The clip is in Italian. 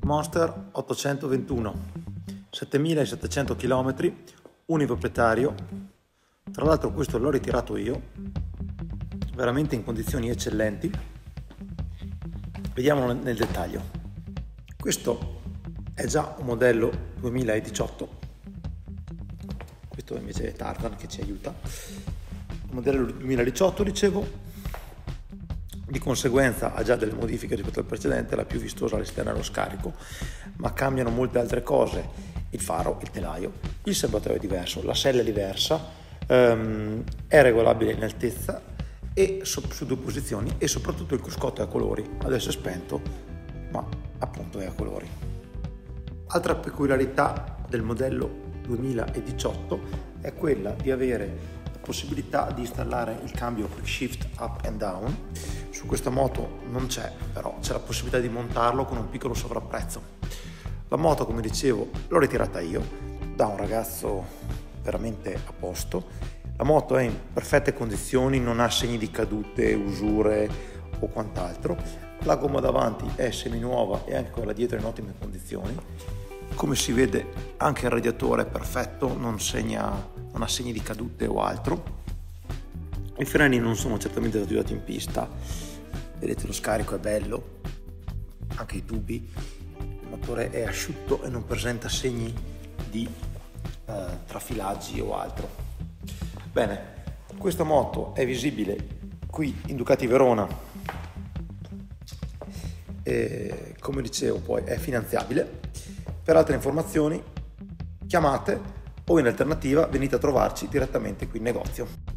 Monster 821, 7700 km, uniproprietario. Tra l'altro questo l'ho ritirato io, veramente in condizioni eccellenti. Vediamolo nel dettaglio. Questo è già un modello 2018, questo invece è Tarzan che ci aiuta. Un modello 2018, dicevo. Di conseguenza ha già delle modifiche rispetto al precedente, la più vistosa all'esterno è lo scarico, ma cambiano molte altre cose: il faro, il telaio, il serbatoio è diverso, la sella è diversa, è regolabile in altezza e su due posizioni, e soprattutto il cruscotto è a colori. Adesso è spento, ma appunto è a colori. Altra peculiarità del modello 2018 è quella di avere possibilità di installare il cambio quick shift up and down. Su questa moto non c'è, però c'è la possibilità di montarlo con un piccolo sovrapprezzo. La moto, come dicevo, l'ho ritirata io da un ragazzo veramente a posto. La moto è in perfette condizioni, non ha segni di cadute, usure o quant'altro. La gomma davanti è seminuova e anche quella dietro è in ottime condizioni. Come si vede anche il radiatore è perfetto, non ha segni di cadute o altro. I freni non sono certamente stati usati in pista, vedete lo scarico è bello, anche i tubi, il motore è asciutto e non presenta segni di trafilaggi o altro. Bene, questa moto è visibile qui in Ducati Verona, e, come dicevo, poi è finanziabile. Per altre informazioni chiamate o in alternativa venite a trovarci direttamente qui in negozio.